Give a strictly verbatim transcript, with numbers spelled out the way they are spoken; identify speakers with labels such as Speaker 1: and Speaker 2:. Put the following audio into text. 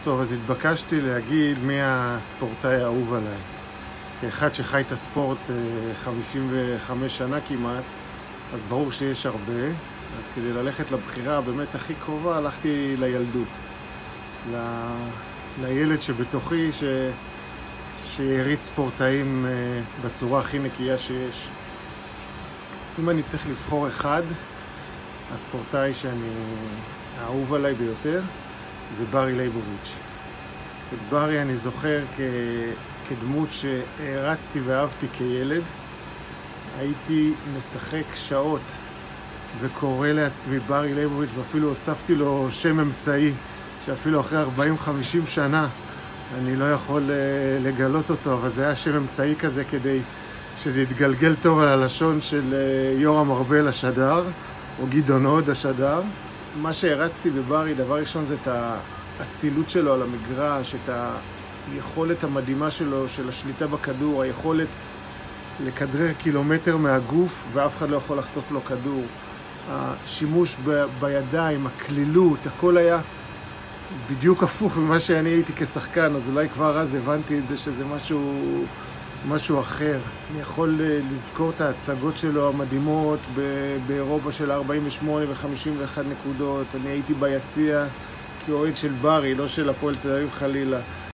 Speaker 1: טוב, אז התבקשתי להגיד מי הספורטאי האהוב עליי. כאחד שחי את הספורט חמישים וחמש שנה כמעט, אז ברור שיש הרבה. אז כדי ללכת לבחירה באמת הכי קרובה, הלכתי לילדות. ל... לילד שבתוכי, ש... שהריץ ספורטאים בצורה הכי נקייה שיש. אם אני צריך לבחור אחד, הספורטאי שאני האהוב עליי ביותר, זה ברי לייבוביץ'. את ברי אני זוכר כ... כדמות שהרצתי ואהבתי כילד. הייתי משחק שעות וקורא לעצמי ברי לייבוביץ', ואפילו הוספתי לו שם אמצעי, שאפילו אחרי ארבעים חמישים שנה אני לא יכול לגלות אותו, אבל זה היה שם אמצעי כזה כדי שזה יתגלגל טוב על הלשון של יורם ארבל השדר, או גדעון הוד השדר. מה שהרצתי בברי, דבר ראשון, זה את האצילות שלו על המגרש, את היכולת המדהימה שלו, של השליטה בכדור, היכולת לכדרר קילומטר מהגוף ואף אחד לא יכול לחטוף לו כדור. השימוש ב- בידיים, הכלילות, הכל היה בדיוק הפוך ממה שאני הייתי כשחקן, אז אולי כבר אז הבנתי את זה שזה משהו, משהו אחר. אני יכול לזכור את ההצגות שלו המדהימות ב- באירופה של ארבעים ושמונה ו-חמישים ואחת נקודות. אני הייתי ביציע כאוהד של ברי, לא של הפועל תל אביב חלילה.